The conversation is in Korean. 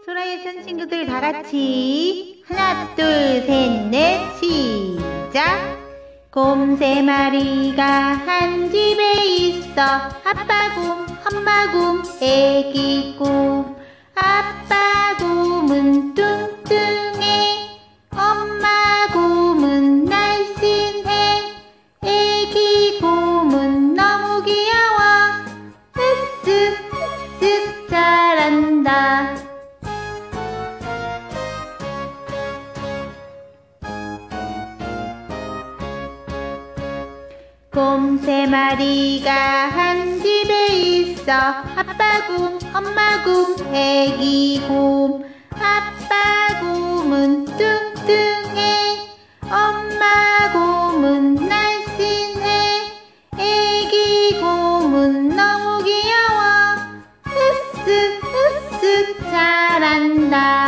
소라의 천 친구들 다 같이 하나 둘 셋 넷 시작. 곰 세 마리가 한 집에 있어. 아빠 곰, 엄마 곰, 애기 곰. 아빠 곰은 뚱뚱해, 엄마 곰은 날씬해, 애기 곰은 너무 귀여워. 으쓱 으쓱 잘한다. 곰 세 마리가 한 집에 있어. 아빠 곰, 엄마 곰, 애기 곰. 아빠 곰은 뚱뚱해, 엄마 곰은 날씬해, 애기 곰은 너무 귀여워. 으쓱 으쓱 잘한다.